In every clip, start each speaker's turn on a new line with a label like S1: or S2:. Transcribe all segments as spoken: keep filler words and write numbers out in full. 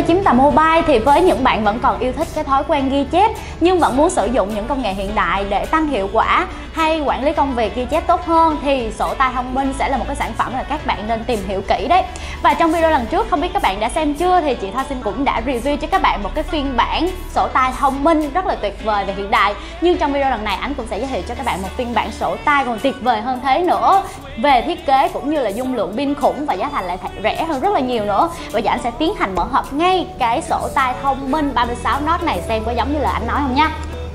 S1: chơi chiếm tà mobile thì với những bạn vẫn còn yêu thích cái thói quen ghi chép nhưng vẫn muốn sử dụng những công nghệ hiện đại để tăng hiệu quả hay quản lý công việc ghi chép tốt hơn thì sổ tay thông minh sẽ là một cái sản phẩm mà các bạn nên tìm hiểu kỹ đấy. Và trong video lần trước không biết các bạn đã xem chưa thì chị Thoa Xin cũng đã review cho các bạn một cái phiên bản sổ tay thông minh rất là tuyệt vời và hiện đại. Nhưng trong video lần này anh cũng sẽ giới thiệu cho các bạn một phiên bản sổ tay còn tuyệt vời hơn thế nữa, về thiết kế cũng như là dung lượng pin khủng và giá thành lại rẻ hơn rất là nhiều nữa. Bây giờ anh sẽ tiến hành mở hộp ngay cái sổ tay thông minh ba mươi sáu nốt này xem có giống như là anh nói không nha.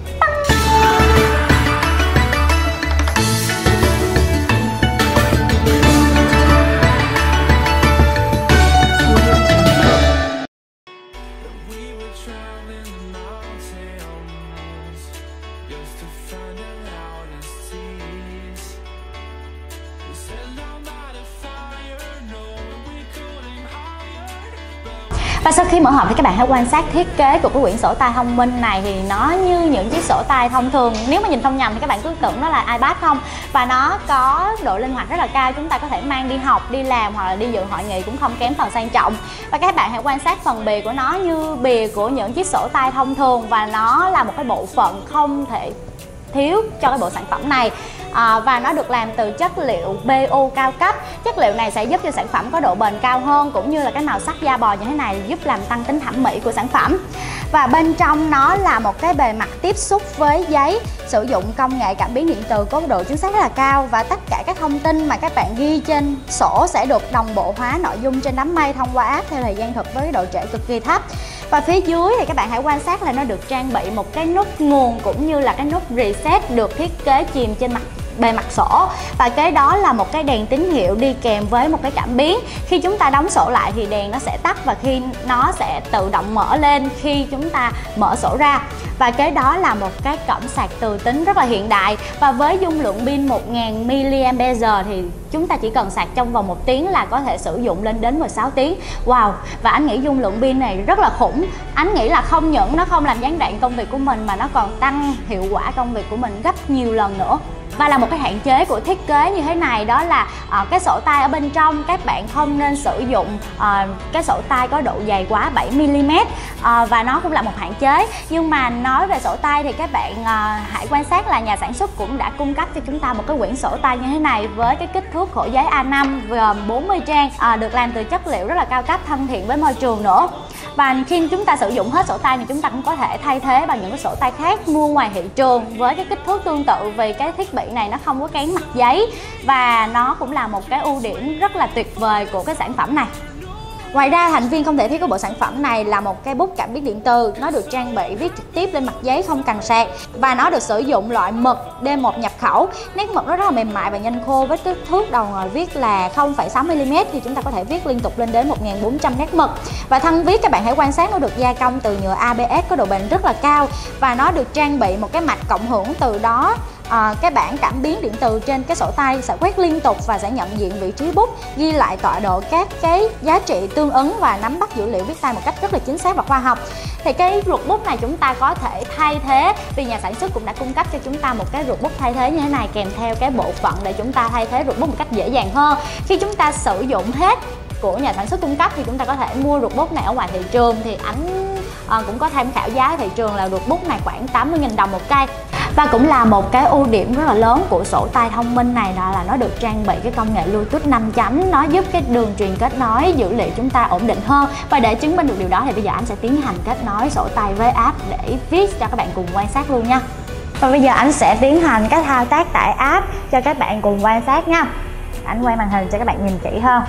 S1: Và sau khi mở hộp thì các bạn hãy quan sát thiết kế của cái quyển sổ tay thông minh này thì nó như những chiếc sổ tay thông thường. Nếu mà nhìn không nhầm thì các bạn cứ tưởng nó là iPad không. Và nó có độ linh hoạt rất là cao, chúng ta có thể mang đi học, đi làm hoặc là đi dự hội nghị cũng không kém phần sang trọng. Và các bạn hãy quan sát phần bìa của nó như bìa của những chiếc sổ tay thông thường và nó là một cái bộ phận không thể thiếu cho cái bộ sản phẩm này. À, và nó được làm từ chất liệu pê u cao cấp. Chất liệu này sẽ giúp cho sản phẩm có độ bền cao hơn cũng như là cái màu sắc da bò như thế này giúp làm tăng tính thẩm mỹ của sản phẩm. Và bên trong nó là một cái bề mặt tiếp xúc với giấy, sử dụng công nghệ cảm biến điện từ có độ chính xác rất là cao và tất cả các thông tin mà các bạn ghi trên sổ sẽ được đồng bộ hóa nội dung trên đám mây thông qua app theo thời gian thực với độ trễ cực kỳ thấp. Và phía dưới thì các bạn hãy quan sát là nó được trang bị một cái nút nguồn cũng như là cái nút reset được thiết kế chìm trên mặt bề mặt sổ, và kế đó là một cái đèn tín hiệu đi kèm với một cái cảm biến. Khi chúng ta đóng sổ lại thì đèn nó sẽ tắt và khi nó sẽ tự động mở lên khi chúng ta mở sổ ra. Và kế đó là một cái cổng sạc từ tính rất là hiện đại và với dung lượng pin một nghìn mi-li-am-pe-giờ thì chúng ta chỉ cần sạc trong vòng một tiếng là có thể sử dụng lên đến mười sáu tiếng. Wow, và anh nghĩ dung lượng pin này rất là khủng. Anh nghĩ là không những nó không làm gián đoạn công việc của mình mà nó còn tăng hiệu quả công việc của mình gấp nhiều lần nữa. Và là một cái hạn chế của thiết kế như thế này đó là uh, cái sổ tay ở bên trong các bạn không nên sử dụng uh, cái sổ tay có độ dày quá bảy mi-li-mét, uh, và nó cũng là một hạn chế. Nhưng mà nói về sổ tay thì các bạn uh, hãy quan sát là nhà sản xuất cũng đã cung cấp cho chúng ta một cái quyển sổ tay như thế này với cái kích thước khổ giấy A năm gồm bốn mươi trang, uh, được làm từ chất liệu rất là cao cấp, thân thiện với môi trường nữa. Và khi chúng ta sử dụng hết sổ tay thì chúng ta cũng có thể thay thế bằng những cái sổ tay khác mua ngoài thị trường với cái kích thước tương tự, vì cái thiết bị này nó không có kén mặt giấy và nó cũng là một cái ưu điểm rất là tuyệt vời của cái sản phẩm này. Ngoài ra, thành viên không thể thiếu của bộ sản phẩm này là một cái bút cảm biến điện từ. Nó được trang bị viết trực tiếp lên mặt giấy không cần sạc và nó được sử dụng loại mực D một nhập khẩu. Nét mực nó rất là mềm mại và nhanh khô với kích thước đầu ngòi viết là không phẩy sáu mi-li-mét thì chúng ta có thể viết liên tục lên đến một nghìn bốn trăm nét mực. Và thân viết các bạn hãy quan sát nó được gia công từ nhựa a bê ét có độ bền rất là cao và nó được trang bị một cái mạch cộng hưởng, từ đó À, cái bảng cảm biến điện từ trên cái sổ tay sẽ quét liên tục và sẽ nhận diện vị trí bút, ghi lại tọa độ các cái giá trị tương ứng và nắm bắt dữ liệu viết tay một cách rất là chính xác và khoa học. Thì cái ruột bút này chúng ta có thể thay thế, vì nhà sản xuất cũng đã cung cấp cho chúng ta một cái ruột bút thay thế như thế này kèm theo cái bộ phận để chúng ta thay thế ruột bút một cách dễ dàng hơn. Khi chúng ta sử dụng hết của nhà sản xuất cung cấp thì chúng ta có thể mua ruột bút này ở ngoài thị trường, thì anh à, cũng có tham khảo giá thị trường là ruột bút này khoảng tám mươi nghìn đồng một cây. Và cũng là một cái ưu điểm rất là lớn của sổ tay thông minh này đó là nó được trang bị cái công nghệ Bluetooth năm chấm, nó giúp cái đường truyền kết nối dữ liệu chúng ta ổn định hơn. Và để chứng minh được điều đó thì bây giờ anh sẽ tiến hành kết nối sổ tay với app để viết cho các bạn cùng quan sát luôn nha. Và bây giờ anh sẽ tiến hành các thao tác tải app cho các bạn cùng quan sát nha. Anh quay màn hình cho các bạn nhìn kỹ hơn.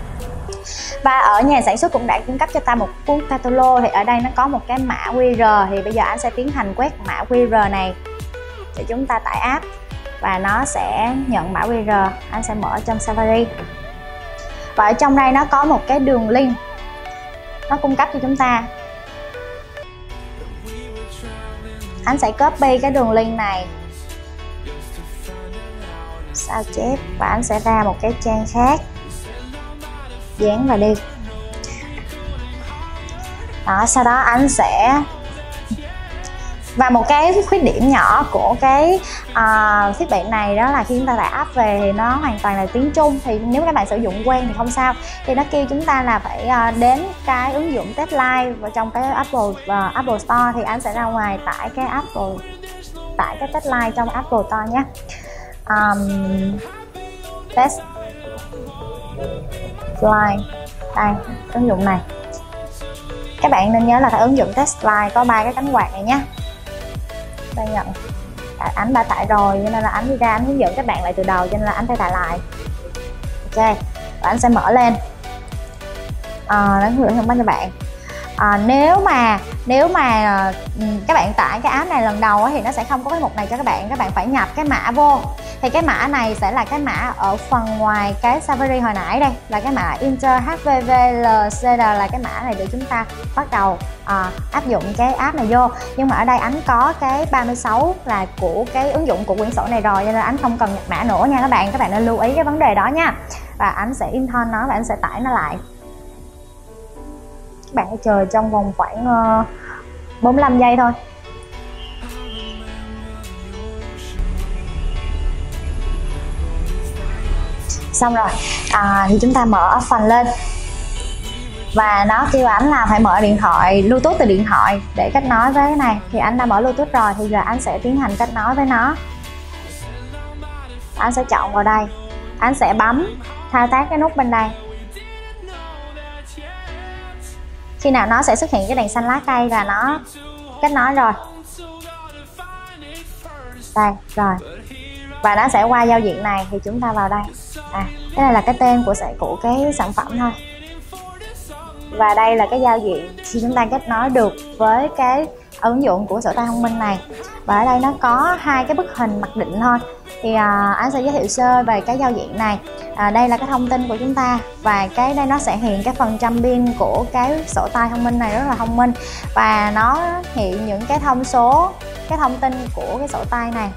S1: Và ở nhà sản xuất cũng đã cung cấp cho ta một cuốn catalog, thì ở đây nó có một cái mã quy rờ, thì bây giờ anh sẽ tiến hành quét mã quy rờ này để chúng ta tải app và nó sẽ nhận mã quy rờ. Anh sẽ mở trong Safari và ở trong đây nó có một cái đường link nó cung cấp cho chúng ta. Anh sẽ copy cái đường link này, sao chép và anh sẽ ra một cái trang khác, dán vào đi. Đó, sau đó anh sẽ Và một cái khuyết điểm nhỏ của cái uh, thiết bị này đó là khi chúng ta tải app về thì nó hoàn toàn là tiếng Trung. Thì nếu các bạn sử dụng quen thì không sao. Thì nó kêu chúng ta là phải uh, đến cái ứng dụng Test Live vào trong cái Apple uh, Apple Store. Thì anh sẽ ra ngoài tải cái Apple tải cái Test Live trong Apple Store nhé. Um, Test Live đây, ứng dụng này. Các bạn nên nhớ là cái ứng dụng Test Live có ba cái cánh quạt này nhé. Đây nhận à, anh đã tải rồi cho nên là anh đi ra anh hướng dẫn các bạn lại từ đầu, cho nên là anh phải tải lại. Ok, và anh sẽ mở lên à, để hướng dẫn cho bạn. À, nếu mà nếu mà các bạn tải cái app này lần đầu thì nó sẽ không có cái mục này cho các bạn. Các bạn phải nhập cái mã vô. Thì cái mã này sẽ là cái mã ở phần ngoài cái Safari hồi nãy, đây là cái mã Enter hát vê vê lờ xê đê, là cái mã này để chúng ta bắt đầu à, áp dụng cái app này vô. Nhưng mà ở đây anh có cái ba mươi sáu là của cái ứng dụng của quyển sổ này rồi, cho nên anh không cần nhập mã nữa nha các bạn. Các bạn nên lưu ý cái vấn đề đó nha. Và anh sẽ install nó và anh sẽ tải nó lại. Các bạn hãy chờ trong vòng khoảng uh, bốn mươi lăm giây thôi. Xong rồi à, thì chúng ta mở phần lên và nó kêu anh là phải mở điện thoại Bluetooth từ điện thoại để kết nối với cái này. Thì anh đã mở Bluetooth rồi, thì giờ anh sẽ tiến hành kết nối với nó. Anh sẽ chọn vào đây, anh sẽ bấm thao tác cái nút bên đây. Khi nào nó sẽ xuất hiện cái đèn xanh lá cây là nó kết nối rồi. Đây rồi, và nó sẽ qua giao diện này thì chúng ta vào đây. À, cái này là cái tên của sẽ của cái sản phẩm thôi. Và đây là cái giao diện khi chúng ta kết nối được với cái ứng dụng của sổ tay thông minh này. Và ở đây nó có hai cái bức hình mặc định thôi. Thì à, anh sẽ giới thiệu sơ về cái giao diện này. À, đây là cái thông tin của chúng ta, và cái đây nó sẽ hiện cái phần trăm pin của cái sổ tay thông minh này rất là thông minh, và nó hiện những cái thông số, cái thông tin của cái sổ tay này.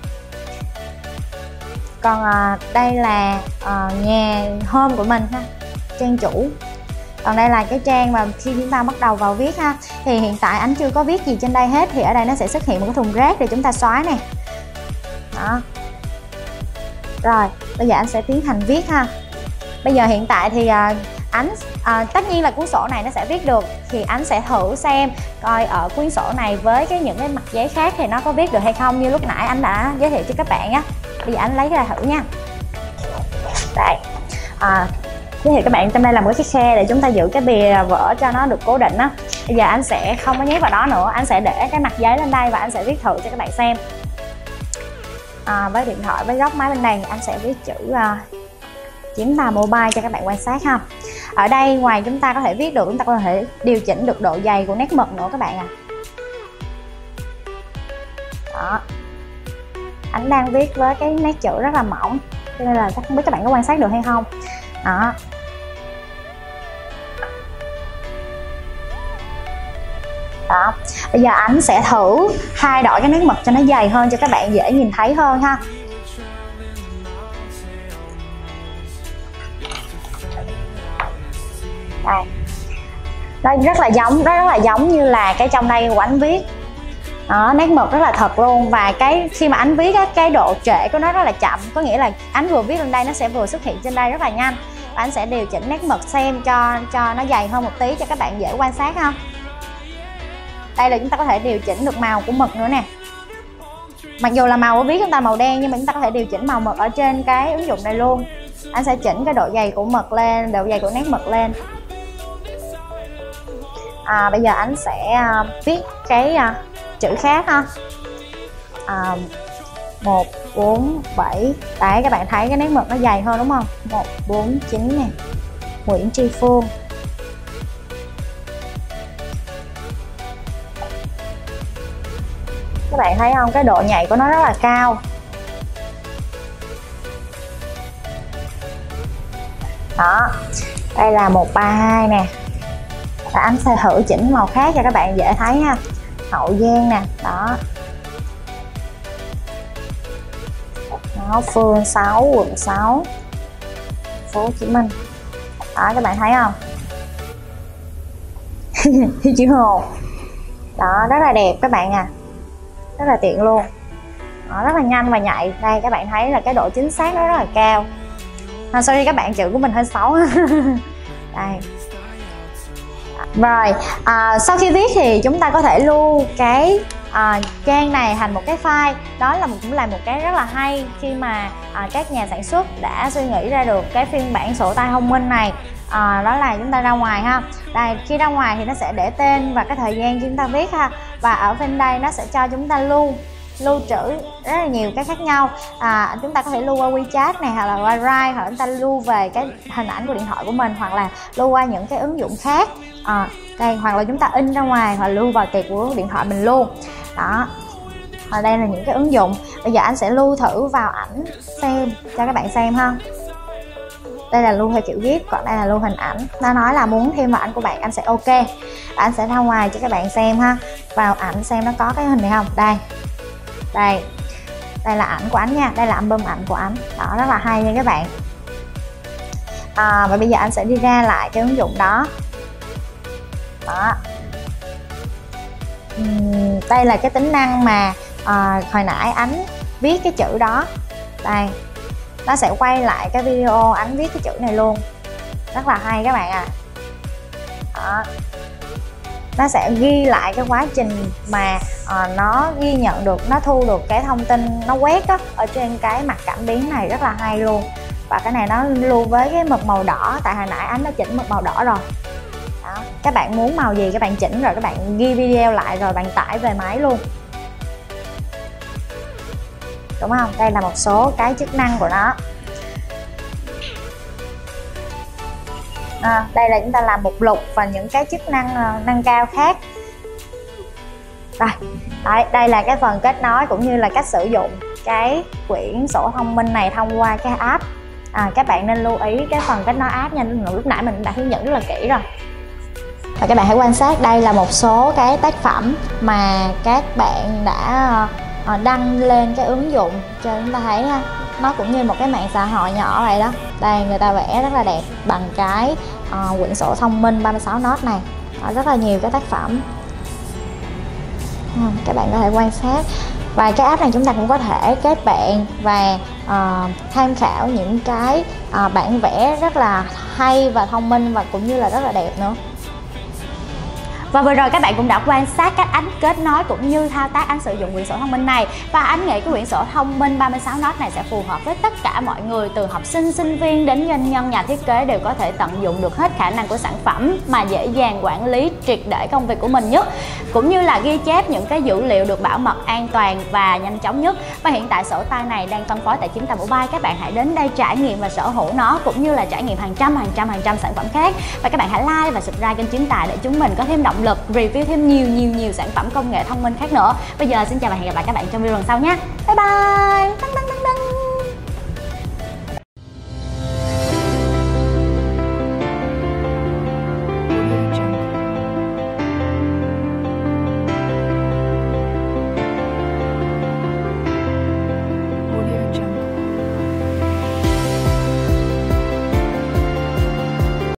S1: Còn à, đây là à, nhà home của mình ha, trang chủ. Còn đây là cái trang mà khi chúng ta bắt đầu vào viết ha. Thì hiện tại anh chưa có viết gì trên đây hết, thì ở đây nó sẽ xuất hiện một cái thùng rác để chúng ta xóa nè. Đó. Rồi, bây giờ anh sẽ tiến hành viết ha. Bây giờ hiện tại thì à, anh à, tất nhiên là cuốn sổ này nó sẽ viết được, thì anh sẽ thử xem coi ở cuốn sổ này với cái những cái mặt giấy khác thì nó có viết được hay không, như lúc nãy anh đã giới thiệu cho các bạn á. Bây giờ anh lấy ra thử nha. Đây, à, giới thiệu các bạn, trong đây là một cái khe để chúng ta giữ cái bìa vở cho nó được cố định á. Bây giờ anh sẽ không có nhét vào đó nữa, anh sẽ để cái mặt giấy lên đây và anh sẽ viết thử cho các bạn xem. À, với điện thoại, với góc máy bên đây anh sẽ viết chữ uh, chín ba mobile cho các bạn quan sát ha. Ở đây ngoài chúng ta có thể viết được, chúng ta có thể điều chỉnh được độ dày của nét mực nữa các bạn à. Đó, anh đang viết với cái nét chữ rất là mỏng, cho nên là không biết các bạn có quan sát được hay không. Đó. Đó, bây giờ anh sẽ thử thay đổi cái nét mực cho nó dày hơn cho các bạn dễ nhìn thấy hơn ha. Đây. Nó rất là giống, nó rất là giống như là cái trong đây của anh viết. Đó, nét mực rất là thật luôn, và cái khi mà anh viết á, cái độ trễ của nó rất là chậm, có nghĩa là anh vừa viết lên đây nó sẽ vừa xuất hiện trên đây rất là nhanh. Và anh sẽ điều chỉnh nét mực xem cho cho nó dày hơn một tí cho các bạn dễ quan sát ha. Đây là chúng ta có thể điều chỉnh được màu của mực nữa nè. Mặc dù là màu của viết chúng ta màu đen, nhưng mà chúng ta có thể điều chỉnh màu mực ở trên cái ứng dụng này luôn. Anh sẽ chỉnh cái độ dày của mực lên, độ dày của nét mực lên. À, bây giờ anh sẽ uh, viết cái uh, chữ khác ha. À, một bốn bảy. Đấy, các bạn thấy cái nét mực nó dày hơn đúng không? Một bốn chín nè, Nguyễn Tri Phương. Các bạn thấy không, cái độ nhạy của nó rất là cao. Đó, đây là một ba hai nè. Và anh sẽ thử chỉnh màu khác cho các bạn dễ thấy ha. Hậu Giang nè, đó. Đó, phường sáu, quận sáu, phố Hồ Chí Minh. Đó, các bạn thấy không? Chữ Hồ. Đó, rất là đẹp các bạn à. rất là tiện luôn. Đó, rất là nhanh và nhạy. Đây các bạn thấy là cái độ chính xác nó rất là cao. À, sorry các bạn, chữ của mình hơi xấu. Đây. Rồi, à, sau khi viết thì chúng ta có thể lưu cái à, trang này thành một cái file. Đó là cũng là một cái rất là hay khi mà à, các nhà sản xuất đã suy nghĩ ra được cái phiên bản sổ tay thông minh này. À, đó là chúng ta ra ngoài ha. Đây, khi ra ngoài thì nó sẽ để tên và cái thời gian chúng ta viết ha. Và ở bên đây nó sẽ cho chúng ta lưu lưu trữ rất là nhiều cái khác nhau. À, chúng ta có thể lưu qua WeChat này, hoặc là qua Drive, hoặc là chúng ta lưu về cái hình ảnh của điện thoại của mình, hoặc là lưu qua những cái ứng dụng khác. À, đây, hoặc là chúng ta in ra ngoài hoặc lưu vào tiệc của điện thoại mình luôn. Đó. Ở đây là những cái ứng dụng. Bây giờ anh sẽ lưu thử vào ảnh xem cho các bạn xem ha. Đây là lưu theo kiểu gif, còn đây là lưu hình ảnh. Nó nói là muốn thêm vào ảnh của bạn, anh sẽ ok. Anh sẽ ra ngoài cho các bạn xem ha. Vào ảnh xem nó có cái hình này không? Đây. Đây. Đây là ảnh của anh nha. Đây là album ảnh của anh. Đó, rất là hay nha các bạn. À, và bây giờ anh sẽ đi ra lại cái ứng dụng đó. Đó. Uhm, đây là cái tính năng mà à, hồi nãy anh viết cái chữ đó. Đây. Nó sẽ quay lại cái video anh viết cái chữ này luôn. Rất là hay các bạn ạ. À. Đó. Nó sẽ ghi lại cái quá trình mà uh, nó ghi nhận được, nó thu được cái thông tin nó quét á, ở trên cái mặt cảm biến này, rất là hay luôn. Và cái này nó lưu với cái mực màu đỏ, tại hồi nãy anh đã chỉnh mực màu đỏ rồi. Đó. Các bạn muốn màu gì các bạn chỉnh rồi các bạn ghi video lại rồi bạn tải về máy luôn, đúng không? Đây là một số cái chức năng của nó. À, đây là chúng ta làm mục lục và những cái chức năng uh, nâng cao khác. Rồi, đấy, đây là cái phần kết nối cũng như là cách sử dụng cái quyển sổ thông minh này thông qua cái app. À, các bạn nên lưu ý cái phần kết nối app nha, lúc nãy mình đã hướng dẫn rất là kỹ rồi. Và các bạn hãy quan sát, đây là một số cái tác phẩm mà các bạn đã uh, đăng lên cái ứng dụng cho chúng ta thấy ha. Nó cũng như một cái mạng xã hội nhỏ vậy đó. Đây, người ta vẽ rất là đẹp bằng cái uh, quyển sổ thông minh ba mươi sáu nốt này. Đó, rất là nhiều cái tác phẩm. uhm, Các bạn có thể quan sát. Và cái app này chúng ta cũng có thể kết bạn và uh, tham khảo những cái uh, bản vẽ rất là hay và thông minh, và cũng như là rất là đẹp nữa. Và vừa rồi các bạn cũng đã quan sát cách anh kết nối cũng như thao tác anh sử dụng quyển sổ thông minh này. Và anh nghĩ cái quyển sổ thông minh ba mươi sáu nốt này sẽ phù hợp với tất cả mọi người, từ học sinh, sinh viên đến doanh nhân, nhà thiết kế đều có thể tận dụng được hết khả năng của sản phẩm mà dễ dàng quản lý triệt để công việc của mình nhất, cũng như là ghi chép những cái dữ liệu được bảo mật, an toàn và nhanh chóng nhất. Và hiện tại sổ tay này đang phân phối tại chín tám mobile, các bạn hãy đến đây trải nghiệm và sở hữu nó, cũng như là trải nghiệm hàng trăm hàng trăm hàng trăm sản phẩm khác. Và các bạn hãy like và subscribe kênh Chiến Tài để chúng mình có thêm động lực review thêm nhiều nhiều nhiều sản phẩm công nghệ thông minh khác nữa. Bây giờ xin chào và hẹn gặp lại các bạn trong video lần sau nhé. Bye bye.